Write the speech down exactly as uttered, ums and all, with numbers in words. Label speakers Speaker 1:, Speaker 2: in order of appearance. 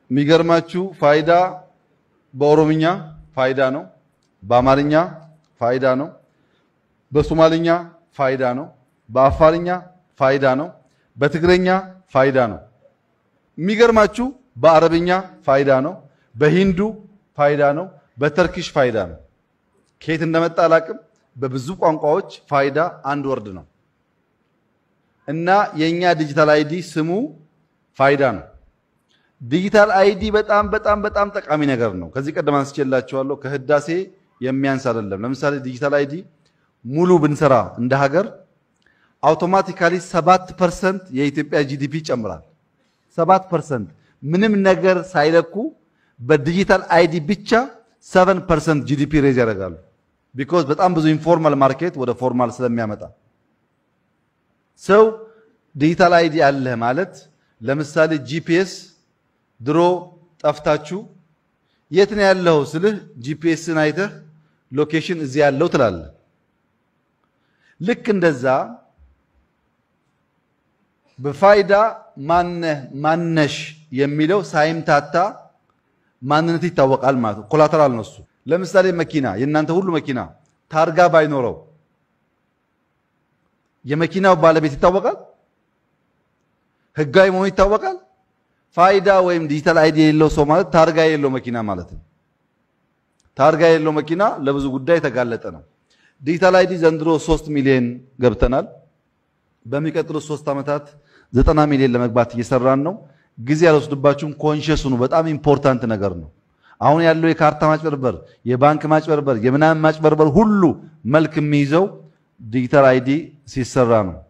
Speaker 1: የሚገርማችሁ ፋይዳ በኦሮምኛ ፋይዳ ነው፣ በአማርኛ ፋይዳ ነው፣ በሶማሊኛ ፋይዳ ነው፣ በአፋርኛ ፋይዳ ነው፣ በትግረኛ ፋይዳ ነው። የሚገርማችሁ በአረብኛ ፋይዳ ነው፣ በሂንዱ ፋይዳ ነው፣ በተርኪሽ ፋይዳ ነው። ከየት እንደመጣ አላቅም። በብዙ ቋንቋዎች ፋይዳ አንድ ወርድ ነው እና የኛ ዲጂታል አይዲ ስሙ ፋይዳ ነው። ዲጂታል አይዲ በጣም በጣም በጣም ጠቃሚ ነገር ነው። ከዚህ ቀደም አንስቼላችኋለሁ። ከህዳሴ የሚያንስ አይደለም። ለምሳሌ ዲጂታል አይዲ ሙሉ ብንሰራ እንደ ሀገር አውቶማቲካሊ ሰባት ፐርሰንት የኢትዮጵያ ጂዲፒ ይጨምራል። ሰባት ፐርሰንት ምንም ነገር ሳይለኩ በዲጂታል አይዲ ብቻ ሰቨን ፐርሰንት ጂዲፒ ሬዝ ያደርጋሉ። ቢኮዝ በጣም ብዙ ኢንፎርማል ማርኬት ወደ ፎርማል ስለሚያመጣ ሰው ዲጂታል አይዲ አለ ማለት ለምሳሌ ጂፒኤስ ድሮ ጠፍታችሁ የት ነው ያለው ስልህ ጂፒኤስን አይተህ ሎኬሽን እዚህ ያለው ትላለህ። ልክ እንደዛ በፋይዳ ማነህ ማነሽ የሚለው ሳይምታታ ማንነት ይታወቃል ማለት ነው። ኮላተራል ነው እሱ። ለምሳሌ መኪና የእናንተ ሁሉ መኪና ታርጋ ባይኖረው የመኪናው ባለቤት ይታወቃል፣ ህጋዊ መሆኑ ይታወቃል። ፋይዳ ወይም ዲጂታል አይዲ የሌለው ሰው ማለት ታርጋ የሌለው መኪና ማለት ነው። ታርጋ የሌለው መኪና ለብዙ ጉዳይ የተጋለጠ ነው። ዲጂታል አይዲ ዘንድሮ ሶስት ሚሊዮን ገብተናል። በሚቀጥሉት ሶስት ዓመታት ዘጠና ሚሊዮን ለመግባት እየሰራን ነው። ጊዜ ያልወስድባችሁም ኮንሺየስ ሁኑ። በጣም ኢምፖርታንት ነገር ነው። አሁን ያለው የካርታ ማጭበርበር፣ የባንክ ማጭበርበር፣ የምናምን ማጭበርበር ሁሉ መልክ የሚይዘው ዲጂታል አይዲ ሲሰራ ነው።